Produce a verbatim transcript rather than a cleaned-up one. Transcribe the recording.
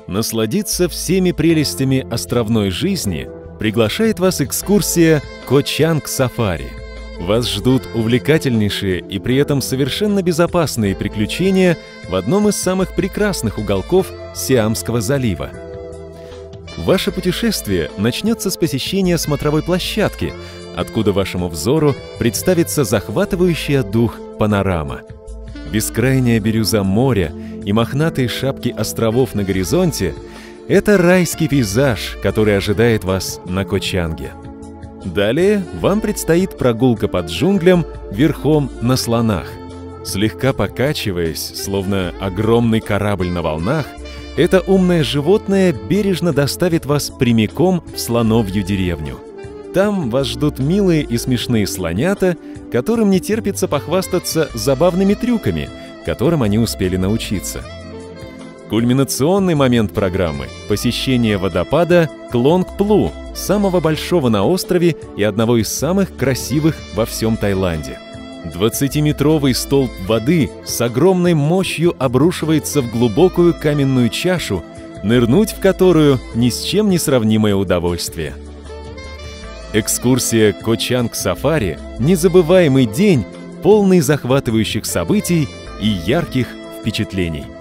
Насладиться всеми прелестями островной жизни приглашает вас экскурсия Ко-Чанг-Сафари. Вас ждут увлекательнейшие и при этом совершенно безопасные приключения в одном из самых прекрасных уголков Сиамского залива. Ваше путешествие начнется с посещения смотровой площадки, откуда вашему взору представится захватывающая дух панорама. Бескрайняя бирюза моря и мохнатые шапки островов на горизонте — это райский пейзаж, который ожидает вас на Ко-Чанге. Далее вам предстоит прогулка под джунглям верхом на слонах. Слегка покачиваясь, словно огромный корабль на волнах, это умное животное бережно доставит вас прямиком в слоновью деревню. Там вас ждут милые и смешные слонята, которым не терпится похвастаться забавными трюками, которым они успели научиться. Кульминационный момент программы — посещение водопада Клонг-Плу, самого большого на острове и одного из самых красивых во всем Таиланде. двадцатиметровый столб воды с огромной мощью обрушивается в глубокую каменную чашу, нырнуть в которую ни с чем не сравнимое удовольствие. Экскурсия Ко-Чанг-Сафари — незабываемый день, полный захватывающих событий и ярких впечатлений.